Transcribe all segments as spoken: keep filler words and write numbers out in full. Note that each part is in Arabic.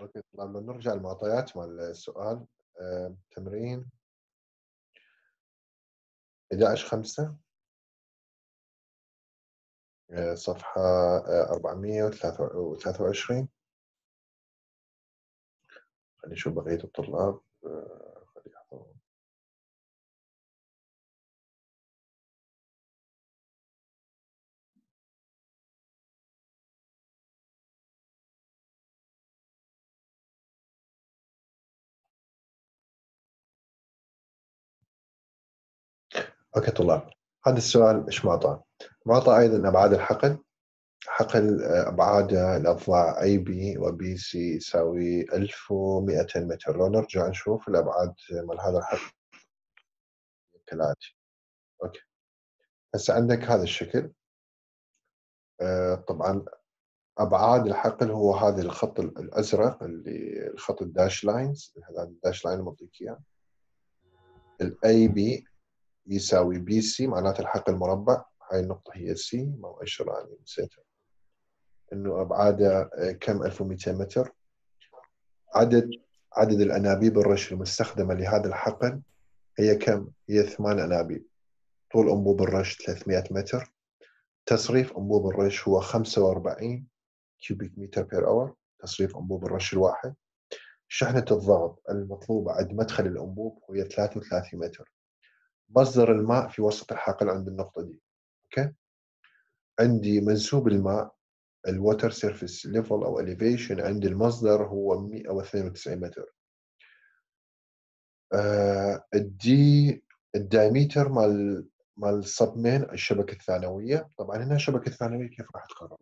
أوكي، طبعًا لو نرجع للمعطيات مال السؤال. آآ تمرين إحدى عشر خمسة، آآ صفحة آآ أربعمية وثلاثة وعشرين. خليني أشوف بقية الطلاب. آآ خلّي يحضرون. أوكي طلاب، هذا السؤال إيش معطى؟ معطى أيضًا أبعاد الحقل. حقل آآ أبعاده الأضلاع A B وB C يساوي ألف ومئتين متر. لو نرجع نشوف الأبعاد مال هذا الحقل كالآتي. أوكي، هسه عندك هذا الشكل. آآ طبعًا أبعاد الحقل هو هذا الخط ال الأزرق اللي الخط الdash lines، هذا الdash line المعطيك إياه. الA B يساوي بي سي معناته الحقل مربع. هاي النقطة هي C، ما مؤشرة أنا نسيتها. إنه أبعاده آآ كم ألف ومئتين متر. عدد عدد الأنابيب الرش المستخدمة لهذا الحقل هي كم؟ هي ثمان أنابيب. طول أنبوب الرش ثلاثمئة متر. تصريف أنبوب الرش هو خمسة وأربعين كيوبيك متر per hour، تصريف أنبوب الرش الواحد. شحنة الضغط المطلوبة عند مدخل الأنبوب هي ثلاثة وثلاثين متر. مصدر الماء في وسط الحقل عند النقطة دي. أوكي؟ عندي منسوب الماء الwater surface level أو elevation عند المصدر هو مئة واثنين وتسعين متر. آآ الدي الdiameter مال مال submain الشبكة الثانوية. طبعًا هنا الشبكة الثانوية كيف راح تقرر؟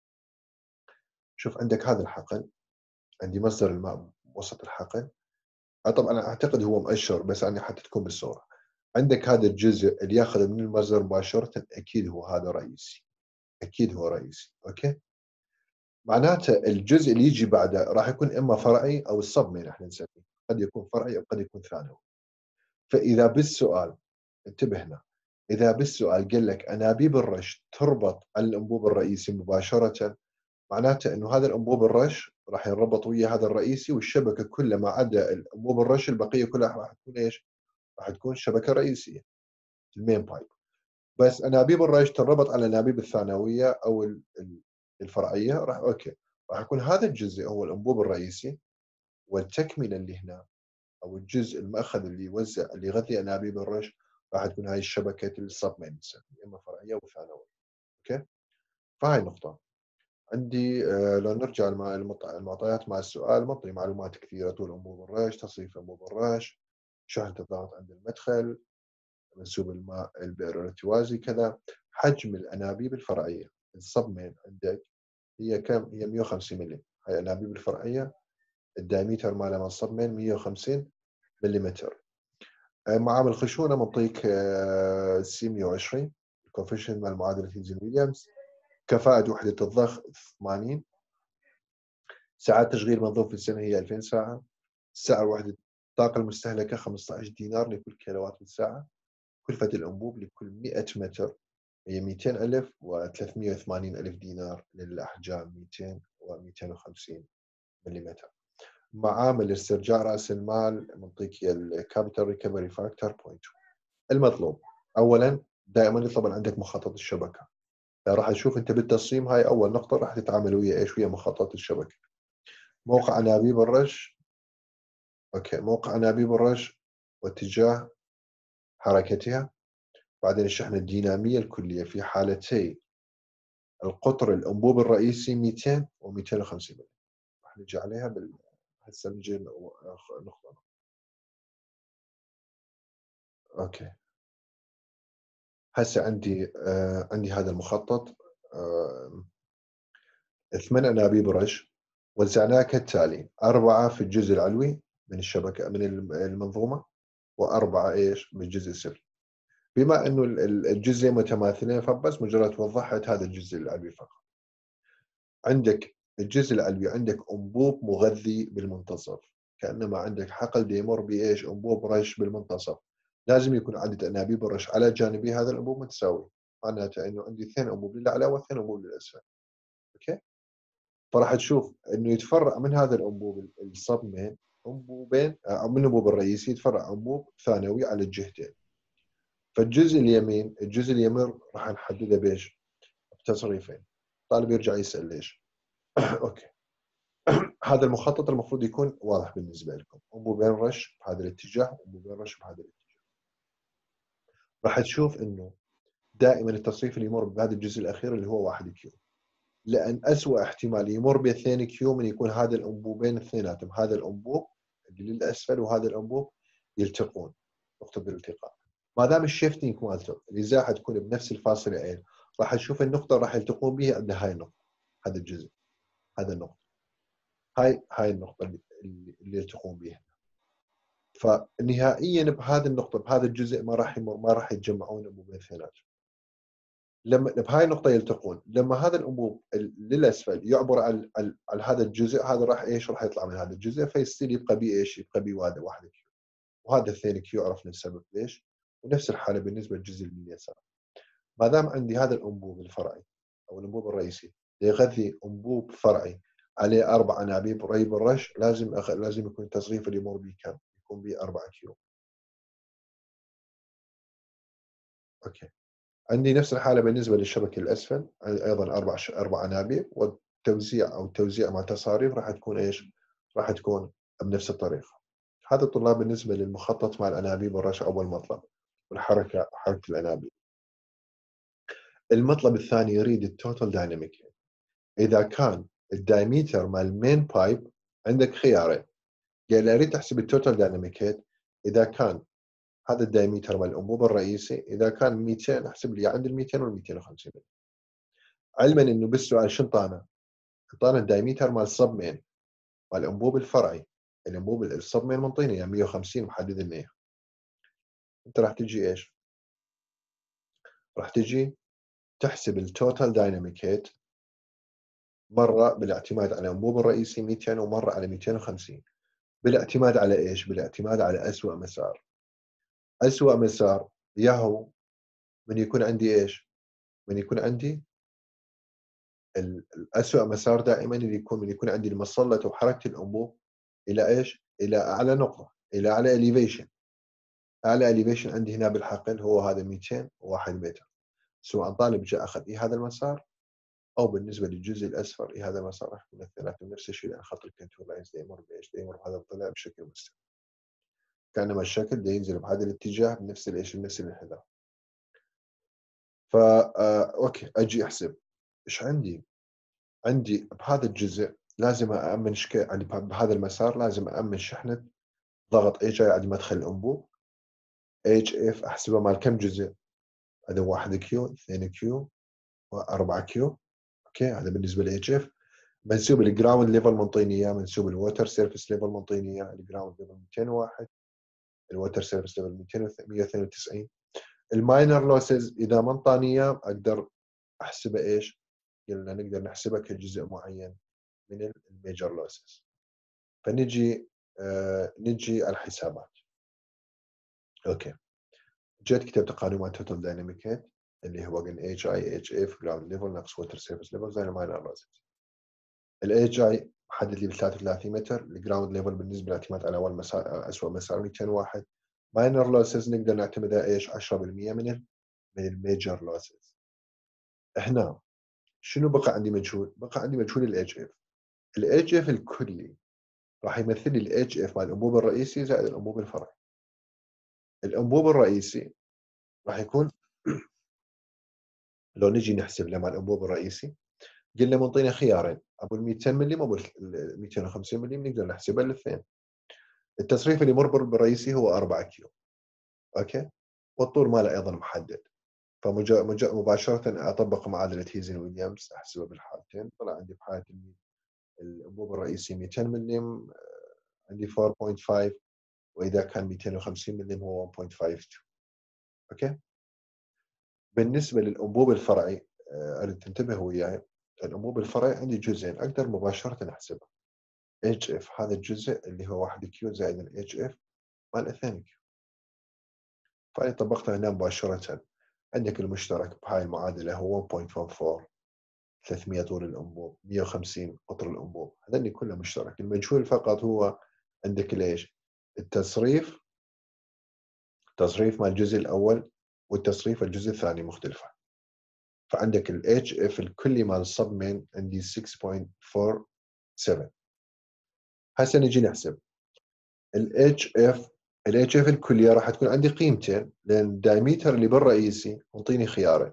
شوف عندك هذا الحقل، عندي مصدر الماء بوسط الحقل. آه طبعًا أنا أعتقد هو مأشر بس أنا حتى تكون بالصورة. عندك هذا الجزء اللي ياخذ من المصدر مباشرةً أكيد هو هذا رئيسي، أكيد هو رئيسي. أوكي؟ معناته الجزء اللي ييجي بعده راح يكون إما فرعي أو الsubmain إحنا نسميه، قد يكون فرعي أو قد يكون ثانوي. فإذا بالسؤال انتبه هنا، إذا بالسؤال قال لك أنابيب الرش تربط على الأنبوب الرئيسي مباشرةً، معناته إنه هذا الأنبوب الرش راح ينربط ويا هذا الرئيسي والشبكة كلها ما عدا الأنبوب الرش البقية كلها راح تكون إيش؟ راح تكون شبكة رئيسية الmain pipe. بس أنابيب الرش تنربط على الأنابيب الثانوية أو ال ال الفرعية راح أوكي، راح يكون هذا الجزء هو الأنبوب الرئيسي، والتكملة اللي هنا أو الجزء المأخذ اللي يوزع اللي يغذي أنابيب الرش راح تكون هاي الشبكة الsubmain نسميها إما فرعية أو ثانوية. أوكي؟ فهاي نقطة. عندي آآ لو نرجع لم المط المعطيات مع السؤال معطي معلومات كثيرة. طول أنبوب الرش، تصريف أنبوب الرش، شحنة الضغط عند المدخل، منسوب الماء البئر الارتوازي كذا، حجم الأنابيب الفرعية الsubmain عندك هي كم؟ هي مئة وخمسين مللي. هاي الأنابيب الفرعية الdiameter مالها مال submain مئة وخمسين مليمتر. آآ معامل الخشونة معطيك آآ سي مئة وعشرين الcoefficient مال معادلة هينزي ويليامز. كفاءة وحدة الضغط ثمانين. ساعات تشغيل منظومة في السنة هي ألفين ساعة. السعر وحدة الطاقة المستهلكة خمسة عشر دينار لكل كيلووات بالساعة. كلفة الأنبوب لكل مئة متر هي مئتين ألف وثلاثمئة وثمانين ألف دينار للأحجام مئتين ومئتين وخمسين مليمتر. معامل استرجاع رأس المال منطيك هي الcapital recovery factor صفر فاصلة اثنين. المطلوب أولًا دائمًا يطلب من عندك مخطط الشبكة. راح تشوف أنت بالتصميم هاي أول نقطة راح تتعامل ويا إيش؟ ويا مخطط الشبكة. موقع أنابيب الرش. أوكي، موقع أنابيب الرش واتجاه حركتها. بعدين الشحنة الدينامية الكلية في حالتي القطر الأنبوب الرئيسي مئتين و250 مللي. راح نجي عليها بال هسه نجي ن آخ نقطة. أوكي، هسه عندي آآ عندي هذا المخطط. آمم ثمان أنابيب رش وزعناها كالتالي: أربعة في الجزء العلوي من الشبكة من الم المنظومة، و4 إيش؟ بالجزء السفلي. بما إنه ال ال الجزئين متماثلين فبس مجرد وضحت هذا الجزء العلوي فقط. عندك الجزء العلوي عندك أنبوب مغذي بالمنتصف، كأنما عندك حقل دا يمر بإيش؟ أنبوب رش بالمنتصف. لازم يكون عدد أنابيب الرش على جانبي هذا الأنبوب متساوي. معناته إنه عندي اثنين أنبوب للأعلى واثنين أنبوب للأسفل. أوكي؟ فراح تشوف إنه يتفرع من هذا الأنبوب الsubmain أنبوبين أو من الأنبوب الرئيسي يتفرع أنبوب ثانوي على الجهتين. فالجزء اليمين الجزء اليمين راح نحدده بإيش؟ بتصريفين. الطالب يرجع يسأل ليش؟ أوكي. هذا المخطط المفروض يكون واضح بالنسبة لكم، أنبوبين رش بهذا الاتجاه وأنبوبين رش بهذا الاتجاه. راح تشوف إنه دائما التصريف اللي يمر بهذا الجزء الأخير اللي هو واحد كيو، لأن أسوأ احتمال يمر باثنين كيو من يكون هذا الأنبوبين اثنيناتهم، هذا الأنبوب اللي للأسفل وهذا الأنبوب يلتقون نقطة الالتقاء. ما دام الشيفتنج مالته الإزاحة تكون بنفس الفاصلة A، راح تشوف النقطة راح يلتقون بها عند هاي النقطة، هذا الجزء، هذا النقطة، هاي هاي النقطة اللي, اللي يلتقون بها. فنهائيا بهذه النقطة بهذا الجزء ما راح يمر ما راح يتجمعون أنبوبين اثنيناتهم. لما بهاي النقطة يلتقون، لما هذا الأنبوب للأسفل يعبر على, على, على هذا الجزء، هذا راح إيش راح يطلع من هذا الجزء، فيصير يبقى بي إيش؟ يبقى بي هذا واحد كيو، وهذا اثنين كيو عرفنا السبب ليش. ونفس الحالة بالنسبة للجزء اليسار، ما دام عندي هذا الأنبوب الفرعي أو الأنبوب الرئيسي يغذي أنبوب فرعي عليه أربع أنابيب ري بالرش، لازم أخ... لازم يكون التصريف اللي يمر به كم؟ يكون به أربعة كيو. أوكي. عندي نفس الحالة بالنسبة للشبكة الأسفل، أيضا أربع ش... أربع أنابيب، والتوزيع أو التوزيع مع تصاريف راح تكون إيش؟ راح تكون بنفس الطريقة. هذا الطلاب بالنسبة للمخطط مع الأنابيب والرش أول مطلب، والحركة حركة الأنابيب. المطلب الثاني يريد التوتال دايناميك. إذا كان الدايمتر مال المين بايب عندك خيارين، قال أريد تحسب التوتال دايناميك هيد. إذا كان هذا الدايمتر مال الأنبوب الرئيسي، إذا كان مئتين احسب لي عند ال مئتين وال مئتين وخمسين، علما إنه بالسؤال شو انطانا؟ انطانا الدايمتر مال الصب مين مال الأنبوب الفرعي، الأنبوب الصب مين منطيني يعني مئة وخمسين محدد لنا إياه. أنت راح تجي إيش؟ راح تجي تحسب التوتال دايناميك هيد مرة بالاعتماد على الأنبوب الرئيسي مئتين ومرة على مئتين وخمسين، بالاعتماد على إيش؟ بالاعتماد على أسوأ مسار. أسوأ مسار ياهو من يكون عندي إيش؟ من يكون عندي الأسوأ مسار دائما اللي يكون من يكون عندي المسلط وحركة الأنبوب إلى إيش؟ إلى أعلى نقطة، إلى أعلى elevation. أعلى elevation عندي هنا بالحقل هو هذا مئتين وواحد متر، سواء طالب جاء أخذ إيه هذا المسار، أو بالنسبة للجزء الأسفل إيه هذا المسار راح يكون الاثنيناتهم نفس الشيء، لأن خط الكنترول لاينز يمر بإيش؟ يمر بهذا الضلع بشكل مستمر، كأنما الشكل ده ينزل بهذا الاتجاه بنفس الإيش؟ بنفس الانحدار. فا آه أوكي، أجي أحسب إيش عندي؟ عندي بهذا الجزء لازم أأمن شك... يعني بهذا المسار لازم أأمن شحنة ضغط اي جاي عند مدخل الأنبوب. اتش اف أحسبه مال كم جزء؟ هذا واحد كيو، اثنين كيو، وأربعة كيو. اوكي، هذا بالنسبة ل اتش اف. منسوب الجراوند ليفل منطيني اياه، منسوب الووتر سيرفيس ليفل منطيني اياه، الجراوند ليفل مئتين وواحد، الووتر سيرفيس ليفل مئة واثنين وتسعين. الماينر لوسز اذا ما انطاني اياه اقدر احسبه ايش؟ قلنا نقدر نحسبه كجزء معين من الميجر لوسز. فنجي آه نجي على الحسابات. اوكي، جيت كتبت قانون مال توتال دايناميك هيد اللي هو قلنا اتش اي اتش اف جراوند ليفل ناقص ووتر سيرفيس ليفل زي الماينر لوسز. الاتش اي محدد لي ب ثلاثة وثلاثين متر، الجراوند ليفل بالنسبه للاعتماد على اول مسار اسوء مسار مئتين وواحد. ماينر لوسز نقدر نعتمدها ايش؟ عشرة بالمئة من ال من الميجر لوسز. هنا شنو بقى عندي مجهول؟ بقى عندي مجهول الاتش اف. الاتش اف الكلي راح يمثل لي الاتش اف مال الانبوب الرئيسي زائد الانبوب الفرعي. الانبوب الرئيسي راح يكون لو نجي نحسب له مع الانبوب الرئيسي، قلنا منطينا خيارين، ابو ال مئتين ملم ابو ال مئتين وخمسين ملم، نقدر نحسبها الاثنين. التصريف اللي يمر بالرئيسي هو أربعة كيلو، اوكي، والطول ماله ايضا محدد. فمباشره اطبق معادله هيزن ويليامز احسبها بالحالتين، طلع عندي بحاله الانبوب الرئيسي مئتين ملم عندي أربعة فاصلة خمسة، واذا كان مئتين وخمسين ملم هو واحد فاصلة خمسة اثنين. اوكي. بالنسبه للانبوب الفرعي اريد تنتبهوا وياي، الانبوب الفرعي عندي جزئين اقدر مباشره احسبها. اتش اف هذا الجزء اللي هو واحد كيو زائد ال اتش اف مال اثنين كيو. فأنا طبقتها هنا مباشرة. عندك المشترك بهاي المعادلة هو واحد فاصلة أربعة أربعة، ثلاثمئة طول الأنبوب، مئة وخمسين قطر الأنبوب، هذني كله مشترك. المجهول فقط هو عندك ليش التصريف، تصريف مال الجزء الأول والتصريف الجزء الثاني مختلفة. فعندك ال إتش إف الكلي مال الصب مين عندي ستة فاصلة أربعة سبعة. هسه نجي نحسب ال إتش إف. ال إتش إف الكلية راح تكون عندي قيمتين، لأن الدايمتر اللي بالرئيسي يعطيني خيارين.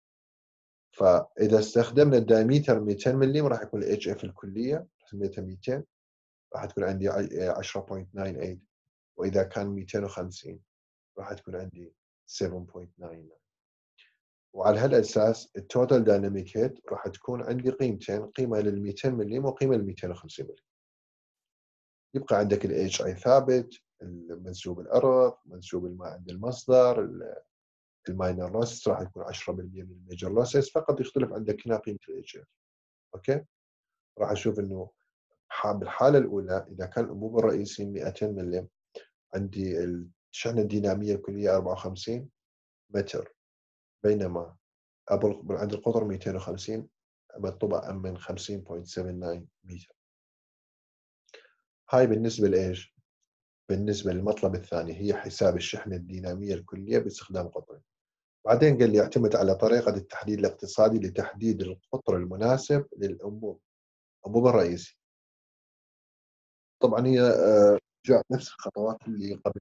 فإذا استخدمنا الدايمتر مئتين ملم راح يكون ال إتش إف الكلية سميتها مئتين، راح تكون عندي عشرة فاصلة تسعة ثمانية، وإذا كان مئتين وخمسين راح تكون عندي سبعة فاصلة تسعة تسعة. وعلى هالأساس التوتال دايناميك هيت راح تكون عندي قيمتين، قيمة لل مئتين ملم وقيمة لل مئتين وخمسين ملم. يبقى عندك ال إتش آي ثابت، منسوب الأرض، منسوب الماء عند المصدر، الماينر لوسس راح يكون عشرة بالمئة من الميجر لوسس، فقط يختلف عندك هنا قيمة ال إتش إف. أوكي؟ راح أشوف إنه بالحالة الأولى إذا كان الأنبوب الرئيسي مئتين ملم عندي الشحنة الدينامية الكلية أربعة وخمسين متر، بينما عند القطر مئتين وخمسين مطلوبة من خمسين فاصلة سبعة تسعة متر. هاي بالنسبة لإيش؟ بالنسبة للمطلب الثاني هي حساب الشحنة الدينامية الكلية باستخدام قطرين. بعدين قال لي يعتمد على طريقة التحديد الاقتصادي لتحديد القطر المناسب للأنبوب، الأنبوب الرئيسي. طبعا هي جاء نفس الخطوات اللي قبل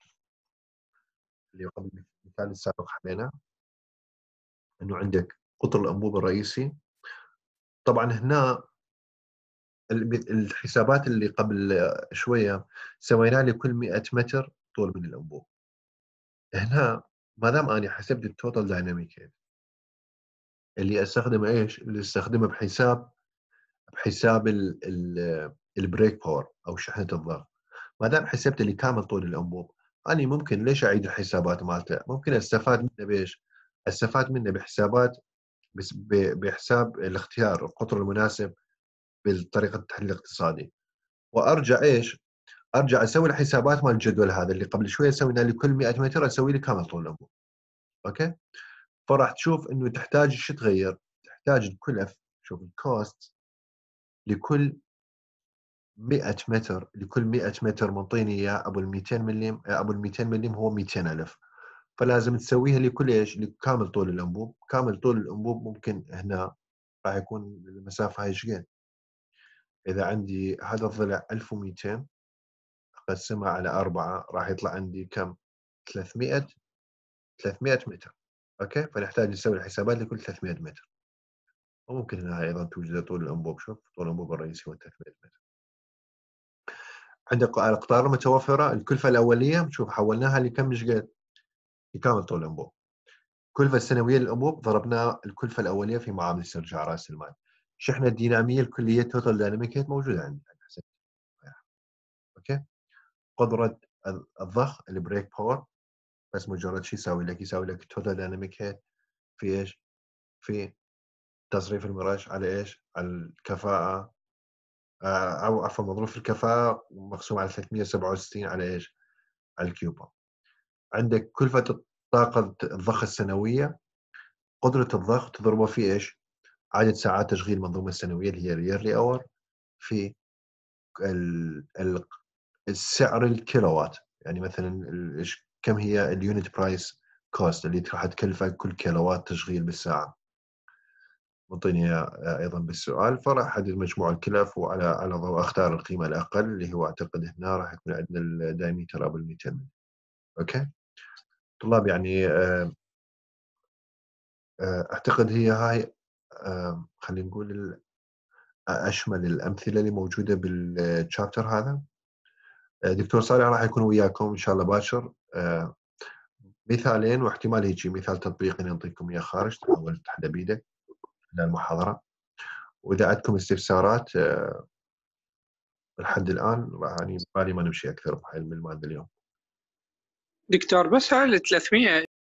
اللي قبل المثال السابق حكينا، انه عندك قطر الأنبوب الرئيسي. طبعا هنا الحسابات اللي قبل شوية سويناها لكل مئة متر طول من الأنبوب. هنا ما دام أنا حسبت التوتال دايناميك اللي استخدمه ايش؟ اللي استخدمه بحساب بحساب ال ال البريك باور او شحنة الضغط. ما دام حسبت لي كامل طول الأنبوب، أنا ممكن ليش أعيد الحسابات مالته؟ ممكن أستفاد منه بإيش؟ أستفاد منه بحسابات بس بحساب الاختيار القطر المناسب بالطريقة التحليل الاقتصادي، وأرجع إيش؟ أرجع أسوي الحسابات مال الجدول هذا اللي قبل شوية سوينا لكل مئة متر أسوي لي كامل طول الأنبوب. أوكي؟ فراح تشوف إنه تحتاج شو تغير؟ تحتاج الكل شوف الكوست لكل مئة متر، لكل مئة متر منطيني اياه ابو ال مئتين ملم، ابو ال مئتين ملم هو مئتين ألف، فلازم تسويها لكل ايش؟ لكامل طول الانبوب. كامل طول الانبوب ممكن هنا راح يكون المسافه هاي شقد؟ اذا عندي هذا الضلع ألف ومئتين اقسمها على أربعة راح يطلع عندي كم؟ ثلاثمئة ثلاثمئة متر. اوكي، فنحتاج نسوي الحسابات لكل ثلاثمئة متر. وممكن هنا ايضا توجد طول الانبوب. شوف طول الانبوب الرئيسي هو ثلاثمئة متر. عندك الأقطار المتوفرة، الكلفة الأولية شوف حولناها لكم؟ مش قد؟ لكامل طول الأنبوب. الكلفة السنوية للأنبوب ضربنا الكلفة الأولية في معامل استرجاع رأس المال. الشحنة الدينامية الكلية توتال دايناميك موجودة عندي. أوكي. قدرة الضخ البريك باور، بس مجرد شيء يساوي لك؟ يساوي لك توتال دايناميك هيت في إيش؟ في تصريف المراش على إيش؟ على الكفاءة، أو عفوا مضروب في الكفاءة مقسوم على ثلاثمئة وسبعة وستين على إيش؟ على الكيوبا. عندك كلفة الطاقة الضخ السنوية، قدرة الضخ تضربه في إيش؟ عدد ساعات تشغيل المنظومة السنوية اللي هي اليرلي أور في ال ال السعر الكيلووات. يعني مثلا إيش كم هي اليونت برايس كوست اللي راح تكلفك كل كيلووات تشغيل بالساعة، مطيني أيضا بالسؤال. فراح أحدد مجموع الكلف وعلى على ضوء أختار القيمة الأقل اللي هو أعتقد هنا راح يكون عندنا الدايمتر أبو المئتين. أوكي طلاب، يعني أعتقد هي هاي خلينا نقول أشمل الأمثلة اللي موجودة بالشابتر هذا. دكتور صالح راح يكون وياكم إن شاء الله باكر مثالين، واحتمال هيك مثال تطبيقي نعطيكم إياه خارج تحاول تحدى بيدك للمحاضرة. وإذا عندكم استفسارات لحد الآن يعني بالي ما نمشي أكثر بهاي المادة اليوم. دكتور بس هاي ال ثلاثمئة